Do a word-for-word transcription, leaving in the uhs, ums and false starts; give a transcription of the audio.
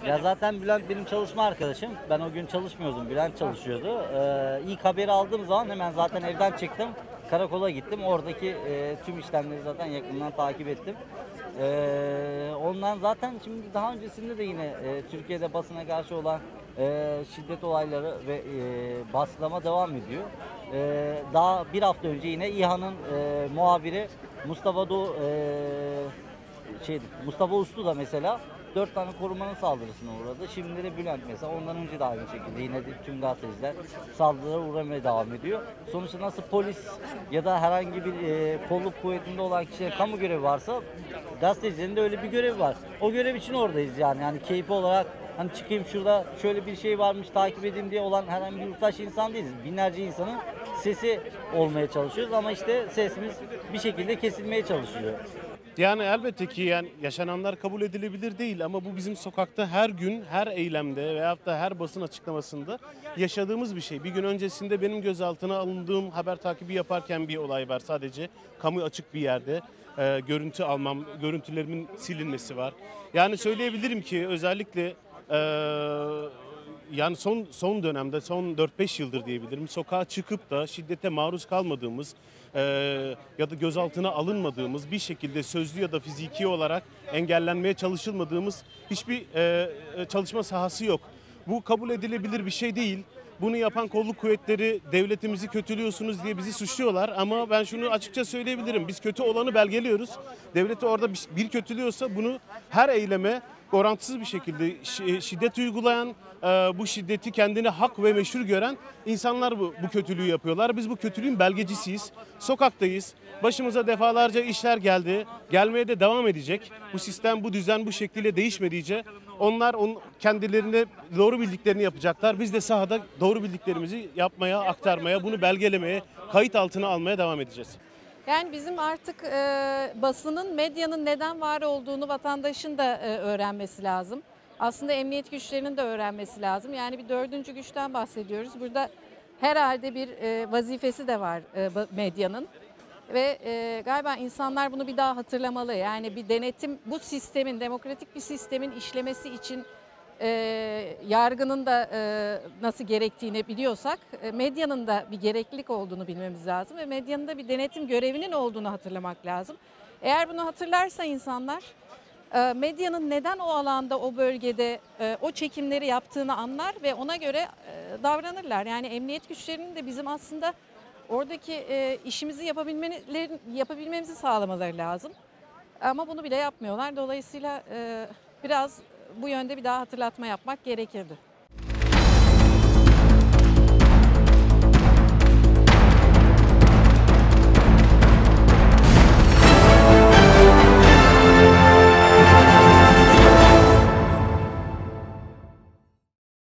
Ya zaten Bülent benim çalışma arkadaşım. Ben o gün çalışmıyordum. Bülent çalışıyordu. Ee, ilk haberi aldığım zaman hemen zaten evden çıktım. Karakola gittim. Oradaki e, tüm işlemleri zaten yakından takip ettim. Ee, ondan zaten şimdi daha öncesinde de yine e, Türkiye'de basına karşı olan e, şiddet olayları ve e, baskılama devam ediyor. E, daha bir hafta önce yine İHA'nın e, muhabiri Mustafa Doğu e, şey Mustafa Uslu da mesela dört tane korumanın saldırısına uğradı. Şimdi de Bülent mesela ondan önce de aynı şekilde yine de tüm gazeteciler saldırılara uğramaya devam ediyor. Sonuçta nasıl polis ya da herhangi bir e, kolluk kuvvetinde olan kişilerin kamu görevi varsa gazetecilerin de öyle bir görevi var. O görev için oradayız yani. Yani keyfi olarak hani çıkayım şurada şöyle bir şey varmış takip edeyim diye olan herhangi bir yurttaş insan değiliz. Binlerce insanın sesi olmaya çalışıyoruz ama işte sesimiz bir şekilde kesilmeye çalışıyor. Yani elbette ki yani yaşananlar kabul edilebilir değil ama bu bizim sokakta her gün, her eylemde veyahut da her basın açıklamasında yaşadığımız bir şey. Bir gün öncesinde benim gözaltına alındığım haber takibi yaparken bir olay var sadece. Kamu açık bir yerde e, görüntü almam, görüntülerimin silinmesi var. Yani söyleyebilirim ki özellikle e, yani son son dönemde son dört beş yıldır diyebilirim sokağa çıkıp da şiddete maruz kalmadığımız e, ya da gözaltına alınmadığımız bir şekilde sözlü ya da fiziki olarak engellenmeye çalışılmadığımız hiçbir e, e, çalışma sahası yok. Bu kabul edilebilir bir şey değil. Bunu yapan kolluk kuvvetleri devletimizi kötülüyorsunuz diye bizi suçluyorlar ama ben şunu açıkça söyleyebilirim. Biz kötü olanı belgeliyoruz. Devleti orada bir bir kötülüyorsa bunu her eyleme orantısız bir şekilde şi- şiddet uygulayan, e, bu şiddeti kendine hak ve meşru gören insanlar bu, bu kötülüğü yapıyorlar. Biz bu kötülüğün belgecisiyiz. Sokaktayız. Başımıza defalarca işler geldi. Gelmeye de devam edecek. Bu sistem, bu düzen bu şekliyle değişmedikçe onlar on, kendilerine doğru bildiklerini yapacaklar. Biz de sahada doğru bildiklerimizi yapmaya, aktarmaya, bunu belgelemeye, kayıt altına almaya devam edeceğiz. Yani bizim artık e, basının, medyanın neden var olduğunu vatandaşın da e, öğrenmesi lazım. Aslında emniyet güçlerinin de öğrenmesi lazım. Yani bir dördüncü güçten bahsediyoruz. Burada herhalde bir e, vazifesi de var e, medyanın. Ve e, galiba insanlar bunu bir daha hatırlamalı. Yani bir denetim, bu sistemin, demokratik bir sistemin işlemesi için e, yargının da e, nasıl gerektiğini biliyorsak e, medyanın da bir gereklilik olduğunu bilmemiz lazım. Ve medyanın da bir denetim görevinin olduğunu hatırlamak lazım. Eğer bunu hatırlarsa insanlar e, medyanın neden o alanda, o bölgede e, o çekimleri yaptığını anlar ve ona göre e, davranırlar. Yani emniyet güçlerinin de bizim aslında oradaki e, işimizi yapabilmeleri, yapabilmemizi sağlamaları lazım. Ama bunu bile yapmıyorlar. Dolayısıyla e, biraz bu yönde bir daha hatırlatma yapmak gerekirdi.